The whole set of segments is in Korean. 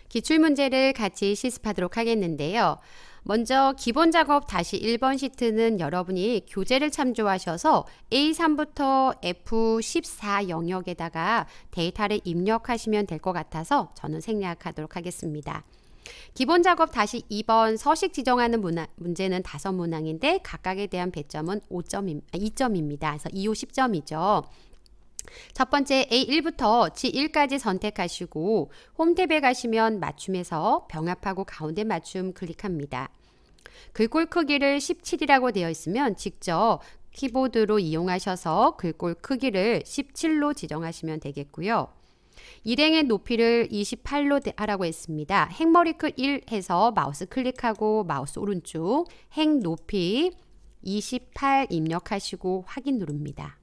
기출문제를 같이 실습하도록 하겠는데요. 먼저 기본 작업 다시 1번 시트는 여러분이 교재를 참조하셔서 A3부터 F14 영역에다가 데이터를 입력하시면 될 것 같아서 저는 생략하도록 하겠습니다. 기본 작업 다시 2번 서식 지정하는 문제는 5문항인데 각각에 대한 배점은 2점입니다. 그래서 2호 10점이죠. 첫 번째 A1부터 G1까지 선택하시고 홈 탭에 가시면 맞춤에서 병합하고 가운데 맞춤 클릭합니다. 글꼴 크기를 17이라고 되어 있으면 직접 키보드로 이용하셔서 글꼴 크기를 17로 지정하시면 되겠고요. 일행의 높이를 28로 하라고 했습니다. 행머리 클 1 해서 마우스 클릭하고 마우스 오른쪽 행 높이 28 입력하시고 확인 누릅니다.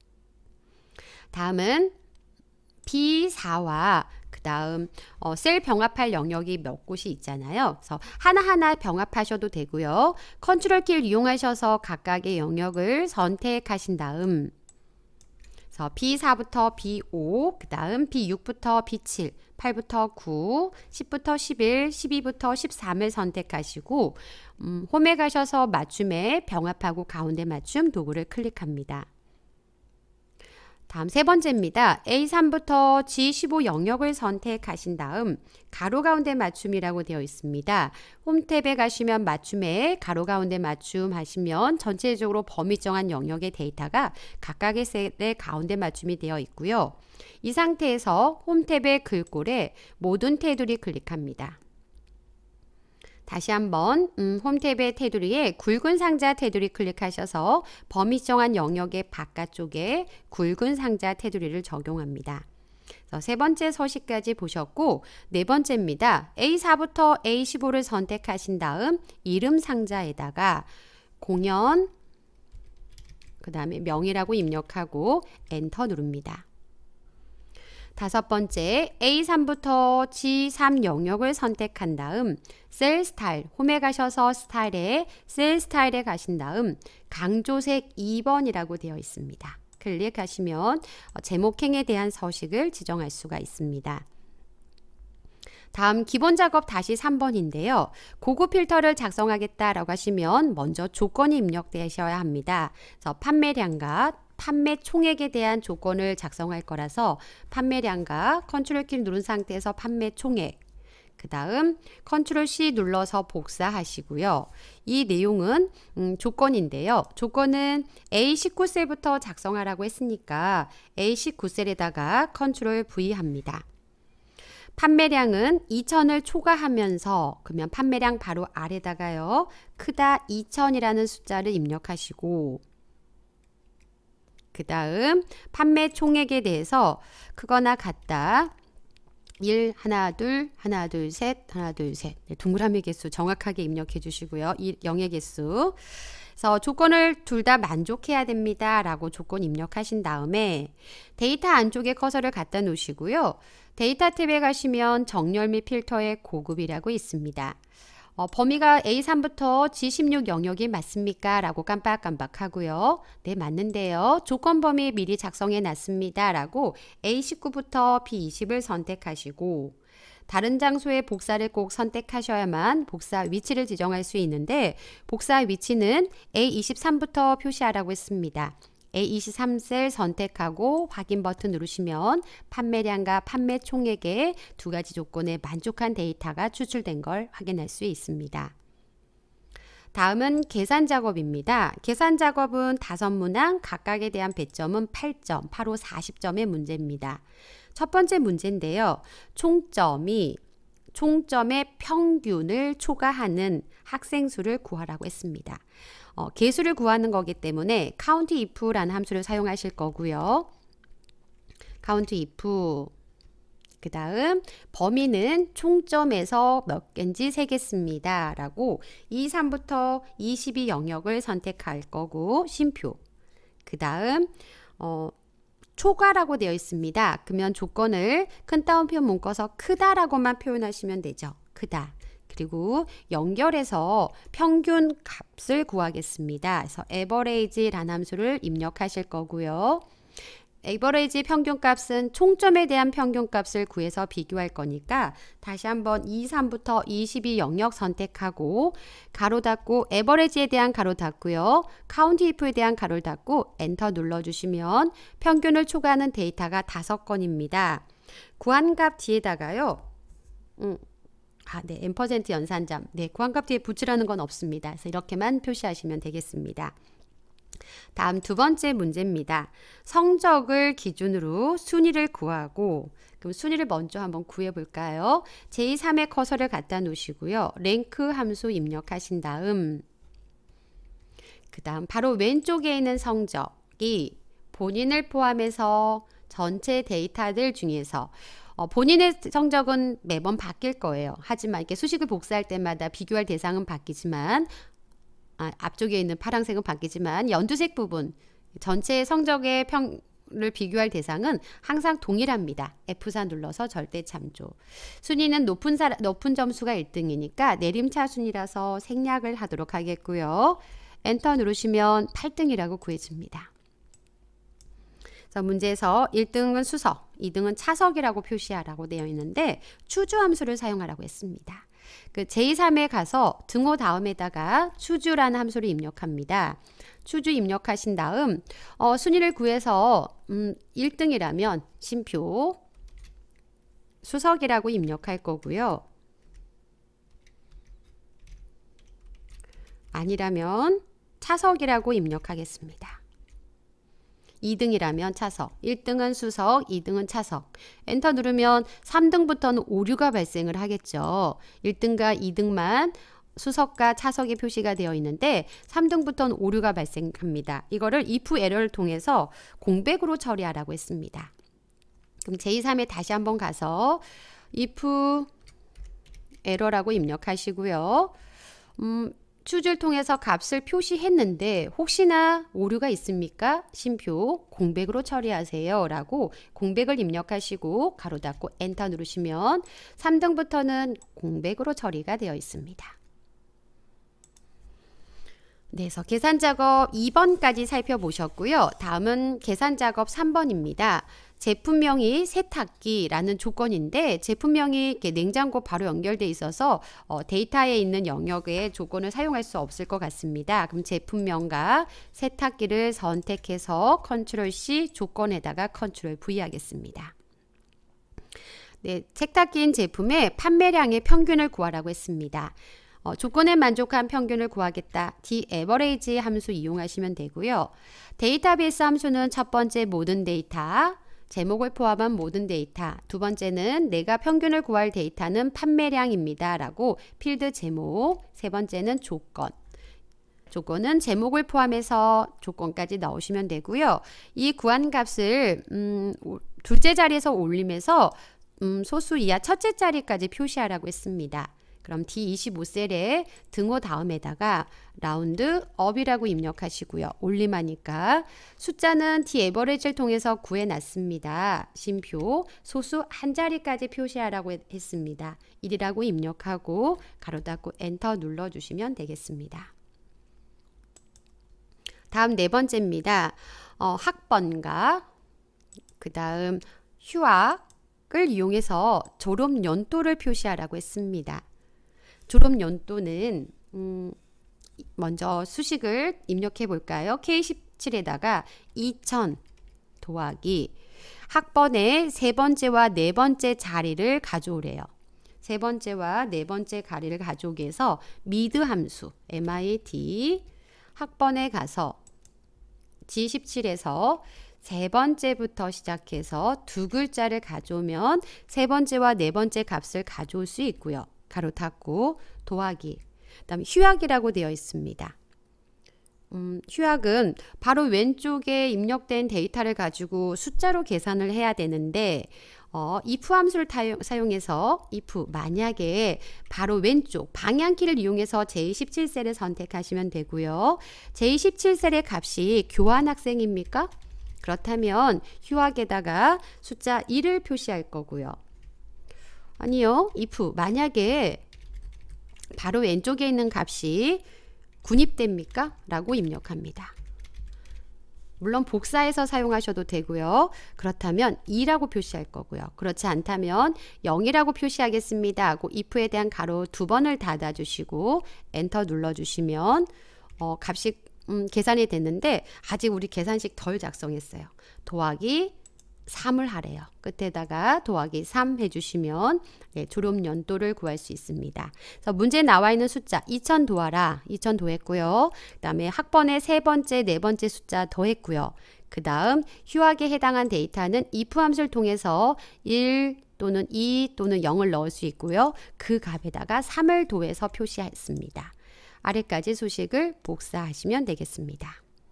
다음은 B4와 그 다음 셀 병합할 영역이 몇 곳이 있잖아요. 그래서 하나하나 병합하셔도 되고요. 컨트롤 키를 이용하셔서 각각의 영역을 선택하신 다음 그래서 B4부터 B5, 그 다음 B6부터 B7, 8부터 9, 10부터 11, 12부터 13을 선택하시고 홈에 가셔서 맞춤에 병합하고 가운데 맞춤 도구를 클릭합니다. 다음 세 번째입니다. A3부터 G15 영역을 선택하신 다음 가로 가운데 맞춤이라고 되어 있습니다. 홈 탭에 가시면 맞춤에 가로 가운데 맞춤 하시면 전체적으로 범위 정한 영역의 데이터가 각각의 셀의 가운데 맞춤이 되어 있고요. 이 상태에서 홈 탭의 글꼴에 모든 테두리 클릭합니다. 다시 한번 홈 탭의 테두리에 굵은 상자 테두리 클릭하셔서 범위 정한 영역의 바깥쪽에 굵은 상자 테두리를 적용합니다. 세 번째 서식까지 보셨고 네 번째입니다. A4부터 A15를 선택하신 다음 이름 상자에다가 공연 그 다음에 명이라고 입력하고 엔터 누릅니다. 다섯 번째 A3부터 G3 영역을 선택한 다음 셀 스타일, 홈에 가셔서 스타일에 셀 스타일에 가신 다음 강조색 2번이라고 되어 있습니다. 클릭하시면 제목행에 대한 서식을 지정할 수가 있습니다. 다음 기본 작업 다시 3번인데요. 고급 필터를 작성하겠다라고 하시면 먼저 조건이 입력되셔야 합니다. 그래서 판매량과 판매 총액에 대한 조건을 작성할 거라서 판매량과 컨트롤 키를 누른 상태에서 판매 총액 그 다음 컨트롤 C 눌러서 복사하시고요. 이 내용은 조건인데요. 조건은 A19셀부터 작성하라고 했으니까 A19셀에다가 컨트롤 V 합니다. 판매량은 2,000을 초과하면서 그러면 판매량 바로 아래다가요. 크다 2,000이라는 숫자를 입력하시고 그 다음 판매 총액에 대해서 크거나 같다 1, 하나, 둘, 하나, 둘, 셋, 하나, 둘, 셋 동그라미 개수 정확하게 입력해 주시고요. 0의 개수 그래서 조건을 둘 다 만족해야 됩니다 라고 조건 입력하신 다음에 데이터 안쪽에 커서를 갖다 놓으시고요. 데이터 탭에 가시면 정렬 및 필터의 고급이라고 있습니다. 범위가 A3부터 G16 영역이 맞습니까? 라고 깜빡깜빡 하고요. 네, 맞는데요. 조건 범위 미리 작성해 놨습니다. 라고 A19부터 B20을 선택하시고 다른 장소의 복사를 꼭 선택하셔야만 복사 위치를 지정할 수 있는데 복사 위치는 A23부터 표시하라고 했습니다. A23셀 선택하고 확인 버튼 누르시면 판매량과 판매 총액의 두 가지 조건에 만족한 데이터가 추출된 걸 확인할 수 있습니다. 다음은 계산 작업입니다. 계산 작업은 5문항 각각에 대한 배점은 8점, 8호 40점의 문제입니다. 첫 번째 문제인데요. 총점의 평균을 초과하는 학생 수를 구하라고 했습니다. 개수를 구하는 거기 때문에 count if라는 함수를 사용하실 거고요. count if 그 다음 범위는 총점에서 몇 개인지 세겠습니다. 라고 23부터 22 영역을 선택할 거고 쉼표 그 다음 초과라고 되어 있습니다. 그러면 조건을 큰 따옴표 묶어서 크다라고만 표현하시면 되죠. 크다. 그리고 연결해서 평균 값을 구하겠습니다. 그래서 average라는 함수를 입력하실 거고요. 에버리지 평균값은 총점에 대한 평균값을 구해서 비교할 거니까 다시 한번 23부터 22 영역 선택하고 가로 닫고 에버리지에 대한 가로 닫고요. 카운트 if에 대한 가로를 닫고 엔터 눌러주시면 평균을 초과하는 데이터가 5건입니다. 구한값 뒤에다가요. 네, M% 연산점. 네, 구한값 뒤에 붙이라는 건 없습니다. 그래서 이렇게만 표시하시면 되겠습니다. 다음 두 번째 문제입니다. 성적을 기준으로 순위를 구하고, 그럼 순위를 먼저 한번 구해 볼까요? 제3의 커서를 갖다 놓으시고요. 랭크 함수 입력하신 다음, 그 다음 바로 왼쪽에 있는 성적이 본인을 포함해서 전체 데이터들 중에서 본인의 성적은 매번 바뀔 거예요. 하지만 이렇게 수식을 복사할 때마다 비교할 대상은 바뀌지만 앞쪽에 있는 파란색은 바뀌지만 연두색 부분 전체 성적의 평을 비교할 대상은 항상 동일합니다. F4 눌러서 절대 참조. 순위는 높은 점수가 1등이니까 내림차순이라서 생략을 하도록 하겠고요. 엔터 누르시면 8등이라고 구해집니다. 그래서 문제에서 1등은 수석, 2등은 차석이라고 표시하라고 되어 있는데 추주 함수를 사용하라고 했습니다. 그 제3에 가서 등호 다음에다가 추주라는 함수를 입력합니다. 추주 입력하신 다음 순위를 구해서 1등이라면 심표 수석이라고 입력할 거고요. 아니라면 차석이라고 입력하겠습니다. 2등이라면 차석, 1등은 수석, 2등은 차석. 엔터 누르면 3등부터는 오류가 발생을 하겠죠. 1등과 2등만 수석과 차석이 표시가 되어 있는데 3등부터는 오류가 발생합니다. 이거를 if 에러를 통해서 공백으로 처리하라고 했습니다. 그럼 제23에 다시 한번 가서 if 에러라고 입력하시고요. 추주를 통해서 값을 표시했는데 혹시나 오류가 있습니까? 심표 공백으로 처리하세요 라고 공백을 입력하시고 가로 닫고 엔터 누르시면 3등부터는 공백으로 처리가 되어 있습니다. 네, 그래서 계산작업 2번까지 살펴보셨고요. 다음은 계산작업 3번입니다. 제품명이 세탁기라는 조건인데 제품명이 이렇게 냉장고 바로 연결돼 있어서 데이터에 있는 영역의 조건을 사용할 수 없을 것 같습니다. 그럼 제품명과 세탁기를 선택해서 컨트롤 C 조건에다가 컨트롤 V 하겠습니다. 네, 세탁기인 제품의 판매량의 평균을 구하라고 했습니다. 조건에 만족한 평균을 구하겠다. D-average 함수 이용하시면 되고요. 데이터베이스 함수는 첫 번째 모든 데이터, 제목을 포함한 모든 데이터, 두 번째는 내가 평균을 구할 데이터는 판매량입니다 라고 필드 제목, 세 번째는 조건. 조건은 제목을 포함해서 조건까지 넣으시면 되고요. 이 구한 값을 둘째 자리에서 올리면서 소수 이하 첫째 자리까지 표시하라고 했습니다. 그럼 D25셀에 등호 다음에다가 라운드 업이라고 입력하시고요. 올림하니까 숫자는 D-average를 통해서 구해놨습니다. 심표 소수 한 자리까지 표시하라고 했습니다. 1이라고 입력하고 가로 닫고 엔터 눌러주시면 되겠습니다. 다음 네 번째입니다. 학번과 그 다음 휴학을 이용해서 졸업 연도를 표시하라고 했습니다. 졸업 연도는 먼저 수식을 입력해 볼까요? K17에다가 2000 더하기 학번의 세 번째와 네 번째 자리를 가져오래요. 세 번째와 네 번째 자리를 가져오기 위해서 mid 함수 MID 학번에 가서 G17에서 세 번째부터 시작해서 두 글자를 가져오면 세 번째와 네 번째 값을 가져올 수 있고요. 가로 닫고 더하기 그다음 휴학이라고 되어 있습니다. 휴학은 바로 왼쪽에 입력된 데이터를 가지고 숫자로 계산을 해야 되는데 if 함수를 사용해서 if 만약에 바로 왼쪽 방향키를 이용해서 J17셀을 선택하시면 되고요. J17셀의 값이 교환 학생입니까? 그렇다면 휴학에다가 숫자 1을 표시할 거고요. 아니요. if 만약에 바로 왼쪽에 있는 값이 군입됩니까? 라고 입력합니다. 물론 복사해서 사용하셔도 되고요. 그렇다면 2라고 표시할 거고요. 그렇지 않다면 0이라고 표시하겠습니다 하고 if에 대한 가로 2번을 닫아주시고 엔터 눌러주시면 값이 계산이 됐는데 아직 우리 계산식 덜 작성했어요. 더하기 3을 하래요. 끝에다가 더하기 3 해주시면 네, 졸업 연도를 구할 수 있습니다. 그래서 문제에 나와 있는 숫자 2000 더하라. 2000 더했고요. 그 다음에 학번의 세 번째, 네 번째 숫자 더했고요. 그 다음 휴학에 해당한 데이터는 if 함수를 통해서 1 또는 2 또는 0을 넣을 수 있고요. 그 값에다가 3을 더해서 표시했습니다. 아래까지 소식을 복사하시면 되겠습니다.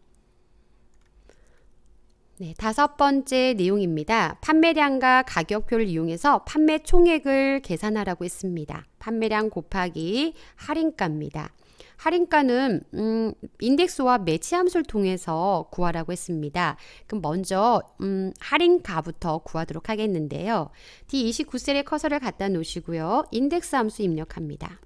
네, 5번째 내용입니다. 판매량과 가격표를 이용해서 판매 총액을 계산하라고 했습니다. 판매량 곱하기 할인가입니다. 할인가는 인덱스와 매치 함수를 통해서 구하라고 했습니다. 그럼 먼저 할인가부터 구하도록 하겠는데요. D29셀에 커서를 갖다 놓으시고요. 인덱스 함수 입력합니다.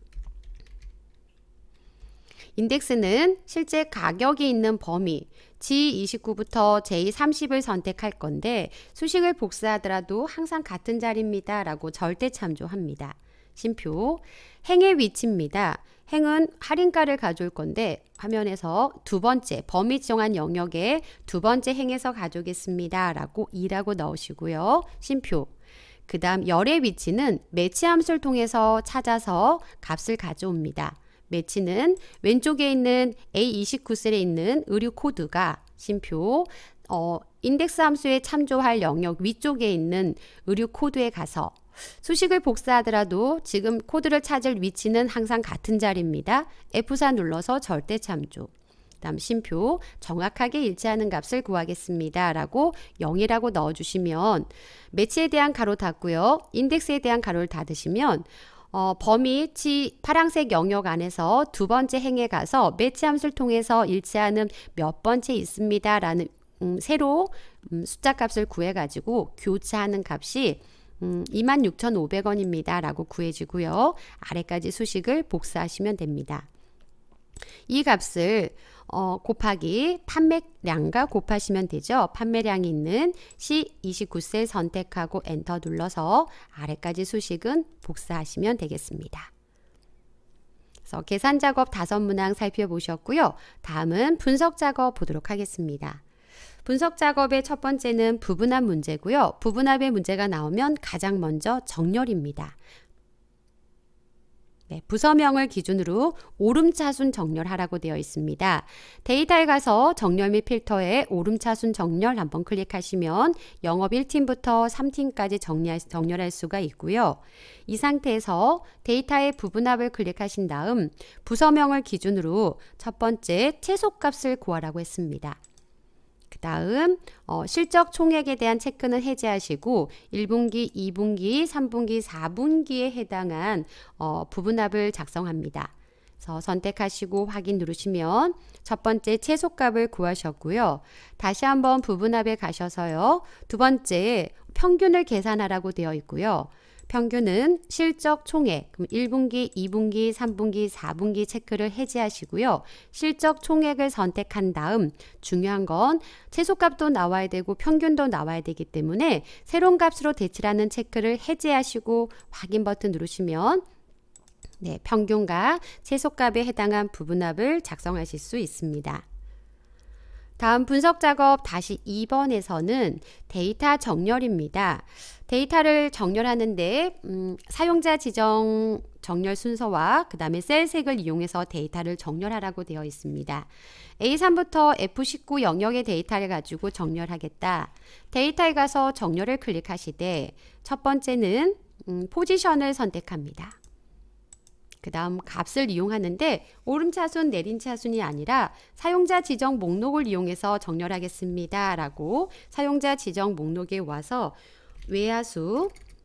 인덱스는 실제 가격이 있는 범위 G29부터 J30을 선택할 건데 수식을 복사하더라도 항상 같은 자리입니다 라고 절대 참조합니다. 심표, 행의 위치입니다. 행은 할인가를 가져올 건데 화면에서 두 번째 범위 지정한 영역에 두 번째 행에서 가져오겠습니다 라고 2라고 넣으시고요. 심표, 그 다음 열의 위치는 매치 함수를 통해서 찾아서 값을 가져옵니다. 매치는 왼쪽에 있는 A29셀에 있는 의류 코드가 심표 인덱스 함수에 참조할 영역 위쪽에 있는 의류 코드에 가서 수식을 복사하더라도 지금 코드를 찾을 위치는 항상 같은 자리입니다. F4 눌러서 절대 참조. 다음 심표 정확하게 일치하는 값을 구하겠습니다 라고 0이라고 넣어주시면 매치에 대한 가로 닫고요. 인덱스에 대한 가로를 닫으시면 범위 파란색 영역 안에서 두 번째 행에 가서 매치 함수를 통해서 일치하는 몇 번째 있습니다 라는 새로 숫자 값을 구해 가지고 교차하는 값이 26,500원입니다 라고 구해지고요. 아래까지 수식을 복사하시면 됩니다. 이 값을 곱하기 판매량과 곱하시면 되죠. 판매량이 있는 C29셀 선택하고 엔터 눌러서 아래까지 수식은 복사하시면 되겠습니다. 그래서 계산 작업 5문항 살펴보셨고요. 다음은 분석 작업 보도록 하겠습니다. 분석 작업의 첫 번째는 부분합 문제고요. 부분합의 문제가 나오면 가장 먼저 정렬입니다. 네, 부서명을 기준으로 오름차순 정렬하라고 되어 있습니다. 데이터에 가서 정렬 및 필터에 오름차순 정렬 한번 클릭하시면 영업 1팀부터 3팀까지 정렬할 수가 있고요. 이 상태에서 데이터의 부분합을 클릭하신 다음 부서명을 기준으로 첫 번째 최소값을 구하라고 했습니다. 그 다음 실적 총액에 대한 체크는 해제하시고 1분기, 2분기, 3분기, 4분기에 해당한 부분합을 작성합니다. 그래서 선택하시고 확인 누르시면 첫 번째 최소값을 구하셨고요. 다시 한번 부분합에 가셔서요. 두 번째 평균을 계산하라고 되어 있고요. 평균은 실적 총액, 그럼 1분기, 2분기, 3분기, 4분기 체크를 해제하시고요. 실적 총액을 선택한 다음 중요한 건 최소값도 나와야 되고 평균도 나와야 되기 때문에 새로운 값으로 대치라는 체크를 해제하시고 확인 버튼 누르시면 네, 평균과 최소값에 해당한 부분합을 작성하실 수 있습니다. 다음 분석 작업 다시 2번에서는 데이터 정렬입니다. 데이터를 정렬하는데 사용자 지정 정렬 순서와 그 다음에 셀색을 이용해서 데이터를 정렬하라고 되어 있습니다. A3부터 F19 영역의 데이터를 가지고 정렬하겠다. 데이터에 가서 정렬을 클릭하시되 첫 번째는 포지션을 선택합니다. 그 다음 값을 이용하는데 오름차순, 내림차순이 아니라 사용자 지정 목록을 이용해서 정렬하겠습니다 라고 사용자 지정 목록에 와서 외야수,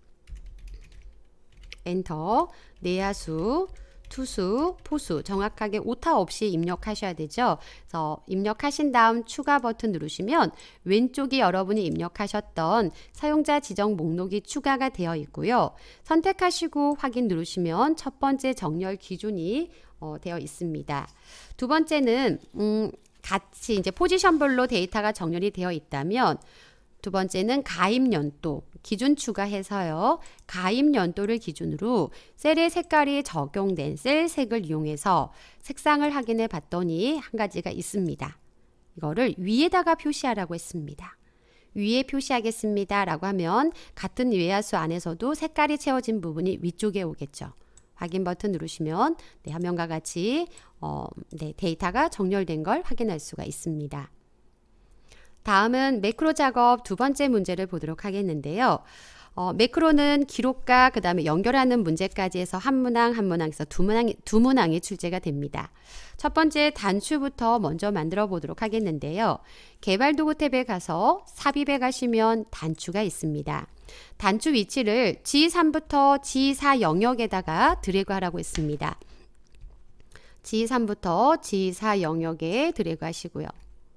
엔터, 내야수, 투수, 포수 정확하게 오타 없이 입력하셔야 되죠. 그래서 입력하신 다음 추가 버튼 누르시면 왼쪽이 여러분이 입력하셨던 사용자 지정 목록이 추가가 되어 있고요. 선택하시고 확인 누르시면 첫 번째 정렬 기준이 되어 있습니다. 두 번째는 같이 이제 포지션별로 데이터가 정렬이 되어 있다면 두 번째는 가입 연도 기준 추가해서요. 가입 연도를 기준으로 셀의 색깔이 적용된 셀 색을 이용해서 색상을 확인해 봤더니 한 가지가 있습니다. 이거를 위에다가 표시하라고 했습니다. 위에 표시하겠습니다 라고 하면 같은 외야수 안에서도 색깔이 채워진 부분이 위쪽에 오겠죠. 확인 버튼 누르시면 네, 화면과 같이 데이터가 정렬된 걸 확인할 수가 있습니다. 다음은 매크로 작업 두 번째 문제를 보도록 하겠는데요. 매크로는 기록과 그 다음에 연결하는 문제까지 해서 한 문항에서 두 문항이 출제가 됩니다. 첫 번째 단추부터 먼저 만들어 보도록 하겠는데요. 개발도구 탭에 가서 삽입에 가시면 단추가 있습니다. 단추 위치를 G3부터 G4 영역에다가 드래그 하라고 했습니다. G3부터 G4 영역에 드래그 하시고요.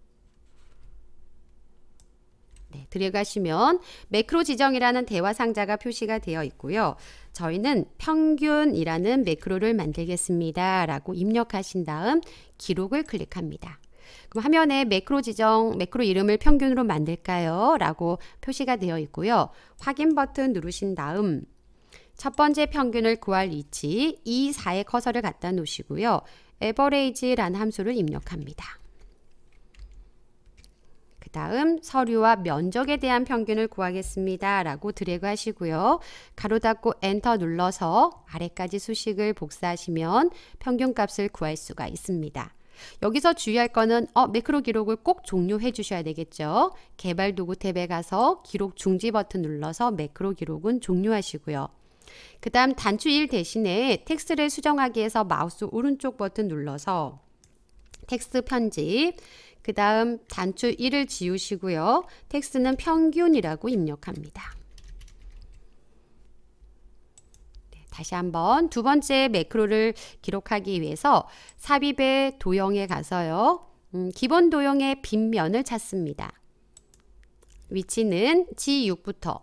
네, 들어가시면 매크로 지정이라는 대화 상자가 표시가 되어 있고요. 저희는 평균이라는 매크로를 만들겠습니다 라고 입력하신 다음 기록을 클릭합니다. 그럼 화면에 매크로 이름을 평균으로 만들까요? 라고 표시가 되어 있고요. 확인 버튼 누르신 다음 첫 번째 평균을 구할 위치 E4에 커서를 갖다 놓으시고요. average라는 함수를 입력합니다. 그 다음 서류와 면적에 대한 평균을 구하겠습니다 라고 드래그 하시고요. 가로 닫고 엔터 눌러서 아래까지 수식을 복사하시면 평균값을 구할 수가 있습니다. 여기서 주의할 거는 매크로 기록을 꼭 종료해 주셔야 되겠죠. 개발 도구 탭에 가서 기록 중지 버튼 눌러서 매크로 기록은 종료하시고요. 그 다음 단추 1 대신에 텍스트를 수정하기 위해서 마우스 오른쪽 버튼 눌러서 텍스트 편집 그 다음 단추 1을 지우시고요. 텍스트는 평균이라고 입력합니다. 네, 다시 한번 두 번째 매크로를 기록하기 위해서 삽입의 도형에 가서요. 기본 도형의 빈면을 찾습니다. 위치는 G6부터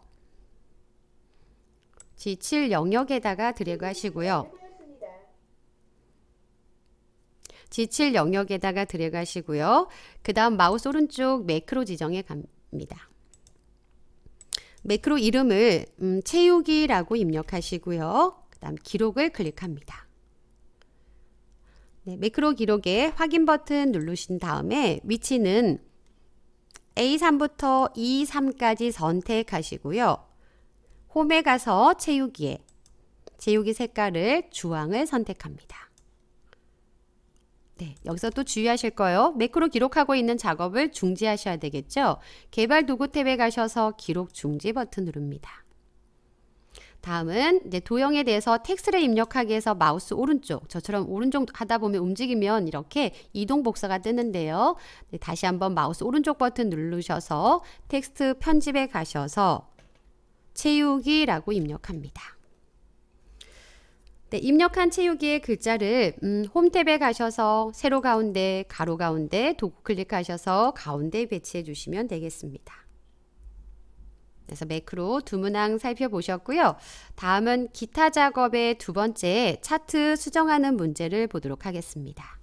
G7 영역에다가 드래그 하시고요. G7 영역에다가 드래그 하시고요. 그 다음 마우스 오른쪽 매크로 지정에 갑니다. 매크로 이름을 채우기라고 입력하시고요. 그 다음 기록을 클릭합니다. 네, 매크로 기록에 확인 버튼 누르신 다음에 위치는 A3부터 E3까지 선택하시고요. 홈에 가서 채우기 색깔을 주황을 선택합니다. 네, 여기서 또 주의하실 거예요. 매크로 기록하고 있는 작업을 중지하셔야 되겠죠. 개발 도구 탭에 가셔서 기록 중지 버튼 누릅니다. 다음은 이제 도형에 대해서 텍스트를 입력하기 위해서 마우스 오른쪽, 저처럼 오른쪽 하다 보면 움직이면 이렇게 이동 복사가 뜨는데요. 네, 다시 한번 마우스 오른쪽 버튼 누르셔서 텍스트 편집에 가셔서 채우기라고 입력합니다. 네, 입력한 채우기의 글자를 홈 탭에 가셔서 세로 가운데, 가로 가운데 도구 클릭하셔서 가운데 배치해 주시면 되겠습니다. 그래서 매크로 두 문항 살펴보셨고요. 다음은 기타 작업의 두 번째 차트 수정하는 문제를 보도록 하겠습니다.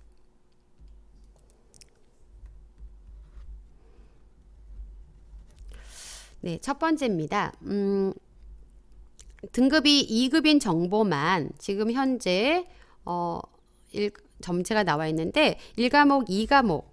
네, 첫 번째입니다. 등급이 2급인 정보만 지금 현재 점체가 나와 있는데 1과목, 2과목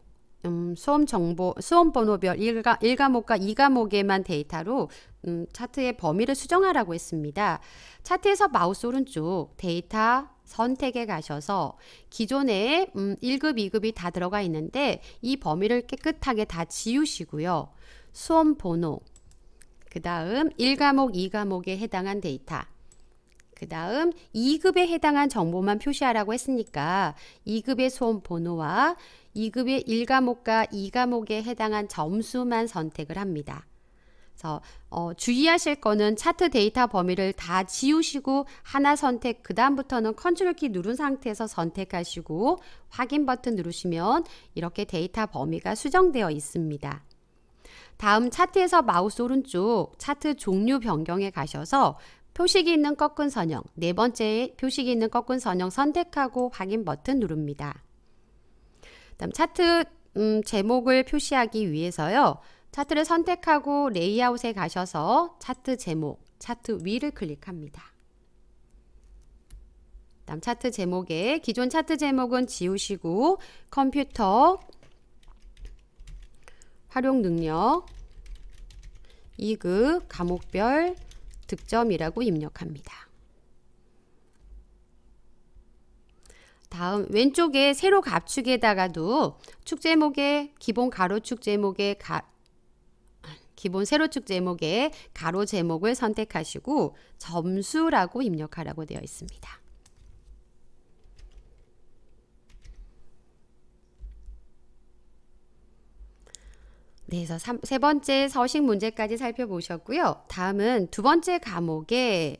수험 번호별 1과목과 2과목에만 데이터로 차트의 범위를 수정하라고 했습니다. 차트에서 마우스 오른쪽 데이터 선택에 가셔서 기존에 1급, 2급이 다 들어가 있는데 이 범위를 깨끗하게 다 지우시고요. 수험 번호 그 다음 1과목, 2과목에 해당한 데이터 그 다음 2급에 해당한 정보만 표시하라고 했으니까 2급의 수험 번호와 2급의 1과목과 2과목에 해당한 점수만 선택을 합니다. 그래서 주의하실 거는 차트 데이터 범위를 다 지우시고 하나 선택 그 다음부터는 컨트롤 키 누른 상태에서 선택하시고 확인 버튼 누르시면 이렇게 데이터 범위가 수정되어 있습니다. 다음 차트에서 마우스 오른쪽 차트 종류 변경에 가셔서 표식이 있는 꺾은 선형, 네 번째 표식이 있는 꺾은 선형 선택하고 확인 버튼 누릅니다. 다음 차트 제목을 표시하기 위해서요. 차트를 선택하고 레이아웃에 가셔서 차트 제목, 차트 위를 클릭합니다. 다음 차트 제목에 기존 차트 제목은 지우시고 컴퓨터, 활용 능력, 2급, 과목별, 득점이라고 입력합니다. 다음 왼쪽에 세로 갑축에다가도 축 제목에 기본 가로축 제목에 기본 세로축 제목에 가로 제목을 선택하시고 점수라고 입력하라고 되어 있습니다. 네, 그래서 세 번째 서식 문제까지 살펴보셨고요. 다음은 두 번째 과목에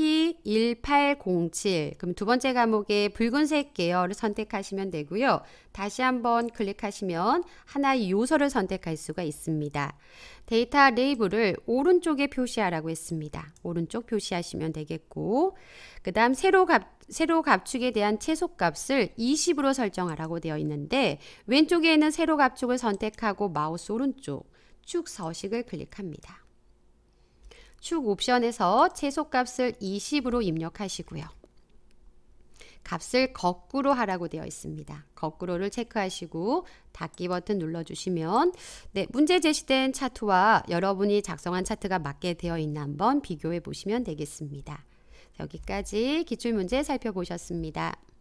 T1807, 그럼 두 번째 과목에 붉은색 계열을 선택하시면 되고요. 다시 한번 클릭하시면 하나의 요소를 선택할 수가 있습니다. 데이터 레이블을 오른쪽에 표시하라고 했습니다. 오른쪽 표시하시면 되겠고, 그 다음 세로 갑축에 대한 최소값을 20으로 설정하라고 되어 있는데 왼쪽에 있는 세로 갑축을 선택하고 마우스 오른쪽 축 서식을 클릭합니다. 축 옵션에서 최소값을 20으로 입력하시고요. 값을 거꾸로 하라고 되어 있습니다. 거꾸로를 체크하시고 닫기 버튼 눌러주시면 네, 문제 제시된 차트와 여러분이 작성한 차트가 맞게 되어 있나 한번 비교해 보시면 되겠습니다. 여기까지 기출문제 살펴보셨습니다.